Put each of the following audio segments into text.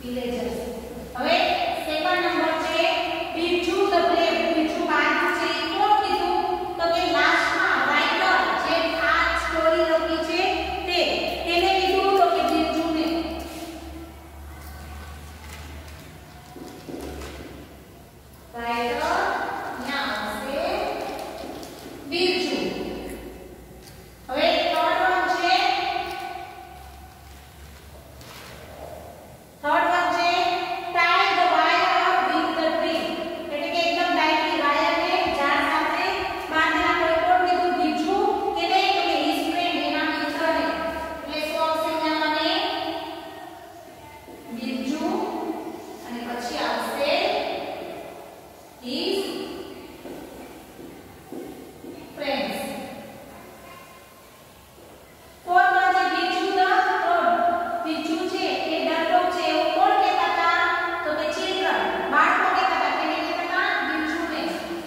Villagers. હવે second number છે બીજુ ધ બ્રેવ. બીજુ બાજુ છે એ કોણ કીધું તો કે લાસ્ટમાં રાઇટર જે આ સ્ટોરી લખી છે તેને કીધું તો કે બીજુને. રાઇટર ન્યા આવશે બીજુ. હવે થર્ડ વન છે tie the wire with the tree. એટલે કે એકદમ ટાઈટલી વાયરને ઝાડ સાથે બાંધેલા. કોઈ કોણ કીધું બીજું કે નહીં તો કે his friend એના મિત્રને. એટલે શું આવશે અહીંયા મને બીજું અને પછી આવશે his friends. ફોર્થ માં છે બીજું ધ રોડ. બીજું છે એ ડરપોક છે એવું કોણ કહેતા હતા તો કે ચિલ્ડ્રન બાળકો કહેતા હતા. કેને કહેતા હતા બીજુને.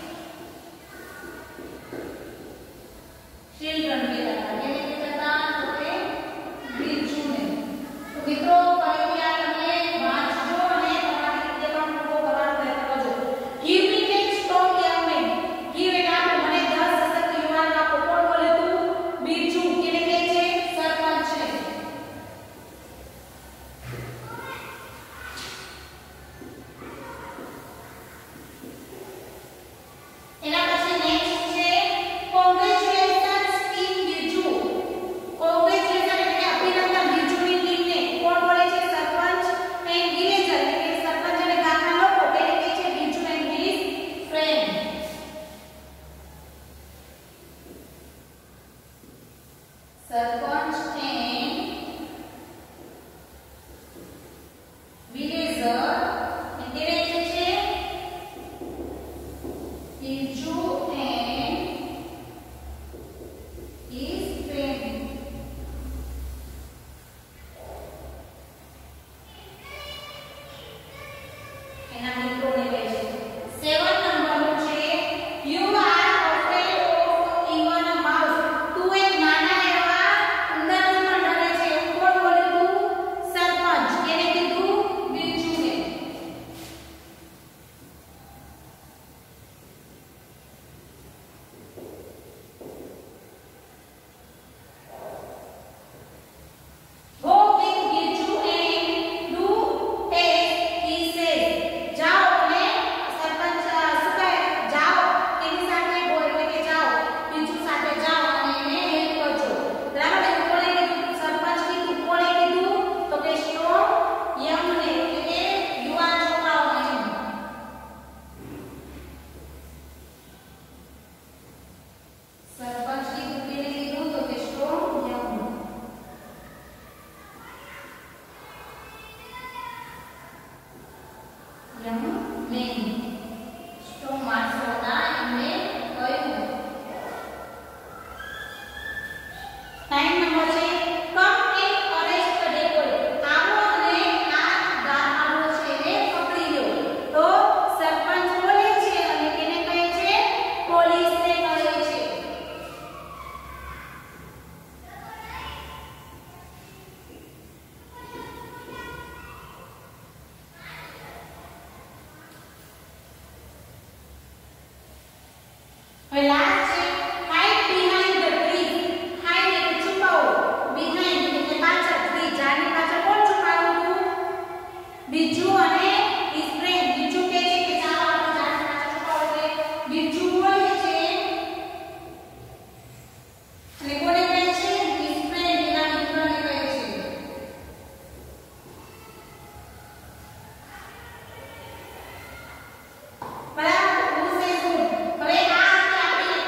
ચિલ્ડ્રન કહેતા હતા. કેને કહેતા હતા તો કે બીજુને. તો મિત્રો ફરીથી આ તમે વાંચજો અને તમારી રીતે પણ પૂરો કરવાનો પ્રયત્ન કરજો. Give me 10 strong young man. Give એટલે આપો મને 10 સશક્ત યુવાન આપો. કોણ બોલે તું બીજું. કેને કહે છે સરપંચ છે. એના પછી નેક્સ્ટ છે કોંગ્રેચ્યુલેશન્સ ટીમ બીજુ. કોંગ્રેચ્યુલેશન એટલે અભિનંદન બીજુની ટીમને. કોણ બોલે છે સરપંચ એન્ડ વિલેજર. એટલે કે સરપંચ અને ગામના લોકો. તેને કહે છે બીજુ and his friend. Sarpanch and villager તેને કહે છે બીજુ એન્ડ હિઝ ફ્રેન્ડ. એના મિત્રોને કહે છે. સેવન નંબરનું છે you are afraid of even a mouse. તું એક નાના એવા ઉંદરથી પણ ડરે છે એવું કોણ બોલ્યું સરપંચ. કેને કીધું બીજુને. Go with Biju and do as he says. જાઓ અને સરપંચ શું કહે જાઓ એની સાથે ગો એટલે કે જાઓ બીજુ સાથે જાઓ અને એને હેલ્પ કરજો. બરાબર. એ કોણે કીધું સરપંચ કીધું. કોણે કીધું તો કે સ્ટ્રોંગ યંગ ને એટલે કે યુવાન છોકરાઓને. સરપંચ કીધું. કેને કીધું તો કે સ્ટ્રોંગ યંગ મેન. સ્ટ્રોંગ માણસો હતા એમને કહ્યું. 9 નંબર છે come and arrest the decorate. આવો અને આ ગામવાળો છે એને પકડી લો. તો સરપંચ બોલે છે અને કેને કહે છે પોલીસને કહે છે. હવે લાસ્ટ છે hide behind the tree. Hide એટલે છુપાવો. બિહાઇન્ડ એટલે પાછળ. ટ્રી ઝાડની પાછળ કોણ છુપાવ્યું હતું બીજુ અને હિઝ ફ્રેન્ડ. બીજુ કહે છે કે ચાલો આપણે ઝાડની પાછળ છુપાવો. એટલે બીજુ બોલે છે અને કોને કહે છે હિઝ ફ્રેન્ડ એના મિત્રને કહે છે. બરાબર. Who says good? હવે આ હતી આપણી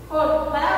કોટ બરાબર